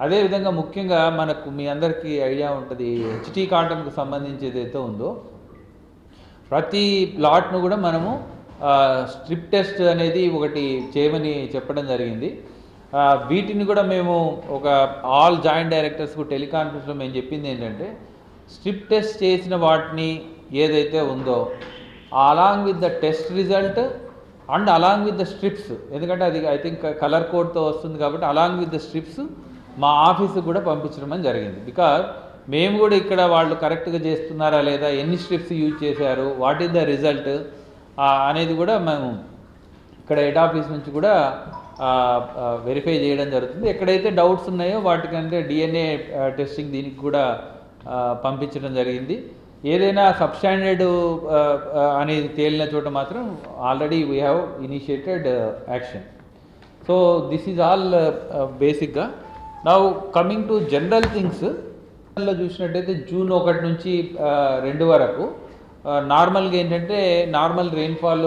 అదేవిధంగా ముఖ్యంగా మనకు మీ అందరికీ ఐడియా ఉంటుంది, హెచ్టీ కాటన్కు సంబంధించి ఏదైతే ఉందో ప్రతి ప్లాట్ను కూడా మనము స్ట్రిప్ టెస్ట్ అనేది ఒకటి చేయమని చెప్పడం జరిగింది. వీటిని కూడా మేము ఒక ఆల్ జాయింట్ డైరెక్టర్స్కు టెలికాన్ఫరెన్స్లో మేము చెప్పింది ఏంటంటే, స్ట్రిప్ టెస్ట్ చేసిన వాటిని ఏదైతే ఉందో along with the test result and along with the strips, ఎందుకంటే అది ఐ థింక్ కలర్ కోడ్తో వస్తుంది కాబట్టి అలాంగ్ విత్ ద స్ట్రిప్స్ మా ఆఫీస్కి కూడా పంపించడం జరిగింది. బికాజ్ మేము కూడా ఇక్కడ వాళ్ళు కరెక్ట్గా చేస్తున్నారా లేదా, ఎన్ని స్ట్రిప్స్ యూజ్ చేశారు, వాట్ ఈస్ ద రిజల్ట్ అనేది కూడా మేము ఇక్కడ హెడ్ ఆఫీస్ నుంచి కూడా వెరిఫై చేయడం జరుగుతుంది. ఎక్కడైతే డౌట్స్ ఉన్నాయో వాటికంటే డిఎన్ఏ టెస్టింగ్ దీనికి కూడా పంపించడం జరిగింది. ఏదైనా సబ్స్టాండర్డ్ అనేది తేలిన చోట మాత్రం already we have initiated action. So this is all బేసిక్గా. Now coming to general things లో చూసినట్టయితే జూన్ 1 నుంచి 2 వరకు నార్మల్గా ఏంటంటే నార్మల్ రెయిన్ఫాల్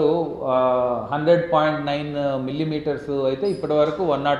100.9 మిల్లీమీటర్స్ అయితే ఇప్పటి వరకు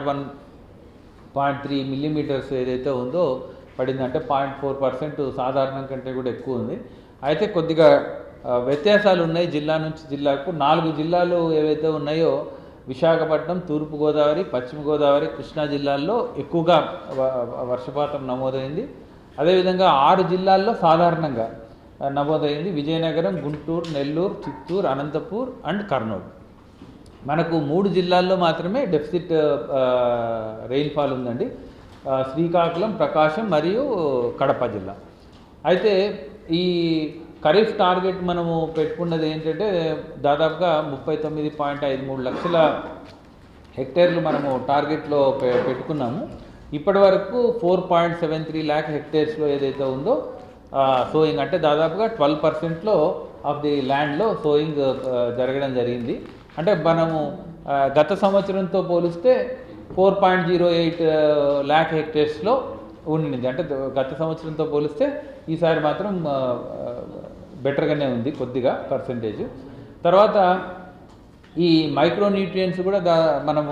101.3 మిల్లీమీటర్స్ ఏదైతే ఉందో పడింది. అంటే 0.4% సాధారణం కంటే కూడా ఎక్కువ ఉంది. అయితే కొద్దిగా వ్యత్యాసాలు ఉన్నాయి జిల్లా నుంచి జిల్లాకు. 4 జిల్లాలు ఏవైతే ఉన్నాయో విశాఖపట్నం, తూర్పుగోదావరి, పశ్చిమ గోదావరి, కృష్ణా జిల్లాల్లో ఎక్కువగా వర్షపాతం నమోదైంది. అదేవిధంగా 6 జిల్లాల్లో సాధారణంగా నమోదైంది: విజయనగరం, గుంటూరు, నెల్లూరు, చిత్తూరు, అనంతపూర్ అండ్ కర్నూలు. మనకు 3 జిల్లాల్లో మాత్రమే డెఫిసిట్ రెయిన్ఫాల్ ఉందండి: శ్రీకాకుళం, ప్రకాశం మరియు కడప జిల్లా. అయితే ఈ ఖరీఫ్ టార్గెట్ మనము పెట్టుకున్నది ఏంటంటే దాదాపుగా 39.53 లక్షల హెక్టేర్లు మనము టార్గెట్లో పెట్టుకున్నాము. ఇప్పటి వరకు 4.73 ల్యాక్ హెక్టేర్స్లో ఏదైతే ఉందో సోయింగ్, అంటే దాదాపుగా 12% ఆఫ్ ది ల్యాండ్లో సోయింగ్ జరగడం జరిగింది. అంటే మనము గత సంవత్సరంతో పోలిస్తే 4.08 ల్యాక్ హెక్టేర్స్లో ఉండింది. అంటే గత సంవత్సరంతో పోలిస్తే ఈసారి మాత్రం బెటర్గానే ఉంది కొద్దిగా పర్సంటేజ్. తర్వాత ఈ మైక్రోన్యూట్రియంట్స్ కూడా మనము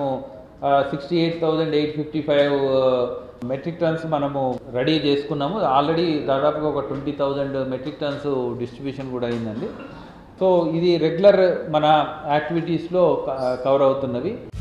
68,855 మెట్రిక్ టన్స్ మనము రెడీ చేసుకున్నాము. ఆల్రెడీ దాదాపుగా ఒక 20,000 మెట్రిక్ టన్స్ డిస్ట్రిబ్యూషన్ కూడా అయిందండి. సో ఇది రెగ్యులర్ మన యాక్టివిటీస్లో కవర్ అవుతున్నవి.